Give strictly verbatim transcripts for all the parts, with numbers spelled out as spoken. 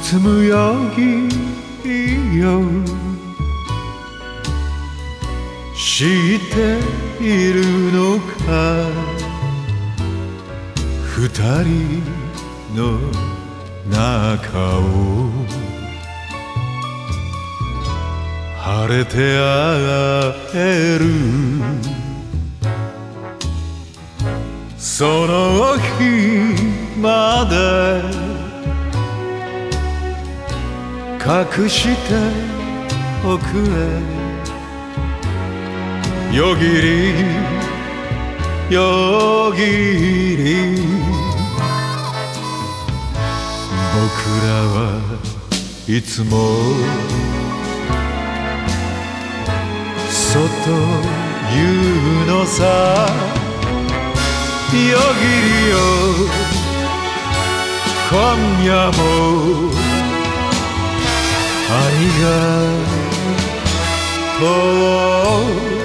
つむよぎよ知っているのか二人の中を晴れて会えるその日まで隠しておくれよぎりよぎり僕らはいつもそっと言うのさよぎりよ今夜もありがとう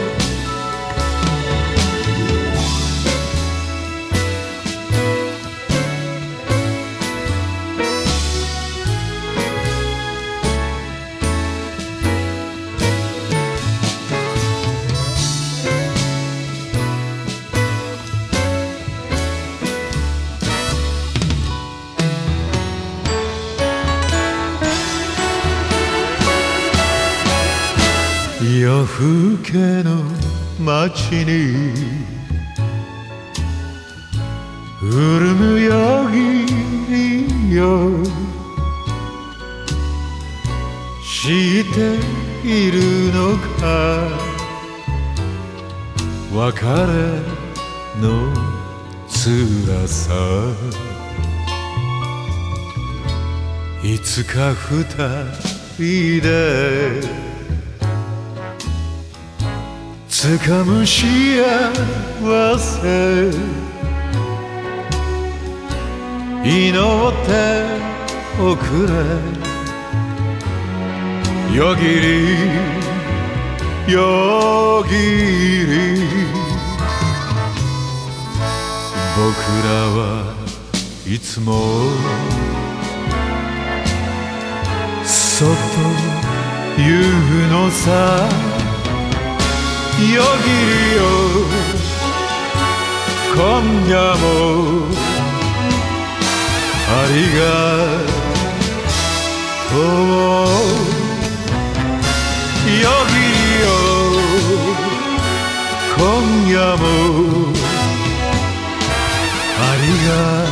夜更けの街に潤むよぎよ知っているのか別れの辛さいつか二人で掴む幸せ祈っておくれよぎりよぎり僕らはいつもそっと言うのさよぎりよ今夜もありがとうよぎりよ今夜もありがとう